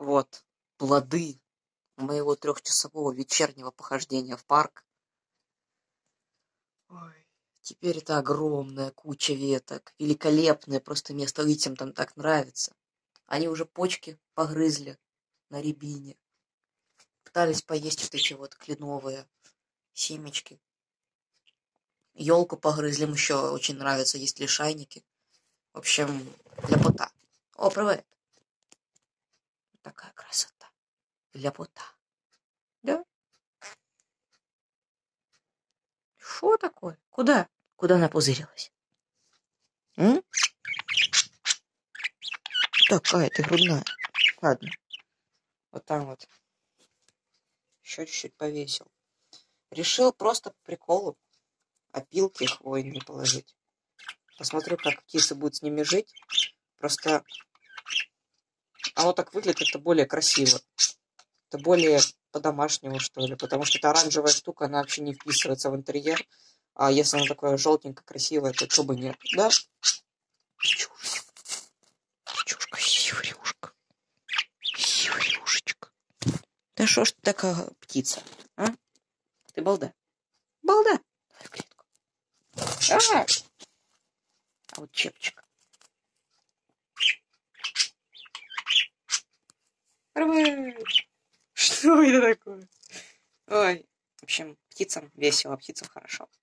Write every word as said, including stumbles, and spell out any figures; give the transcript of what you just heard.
Вот, плоды моего трехчасового вечернего похождения в парк. Ой, теперь это огромная куча веток, великолепное просто место, детям там так нравится. Они уже почки погрызли на рябине, пытались поесть вот эти вот кленовые семечки. Елку погрызли, им еще очень нравится есть лишайники. В общем, ляпота. О, привет. Такая красота. Ляпота. Да? Что такое? Куда? Куда она пузырилась? М? Такая ты грудная. Ладно. Вот там вот. Еще чуть-чуть повесил. Решил просто по приколу опилки хвойные положить. Посмотрю, как птица будет с ними жить. Просто оно так выглядит, это более красиво. Это более по-домашнему, что ли. Потому что эта оранжевая штука, она вообще не вписывается в интерьер. А если она такая желтенькая, красивая, то что бы нет, да? Печушечка. Печушка, сиврюшка. Сиврюшечка. Да что ж ты такая птица, а? Ты балда. Балда. Давай в клетку. А, а вот чепчик. Что это такое? Ой, в общем, птицам весело, птицам хорошо.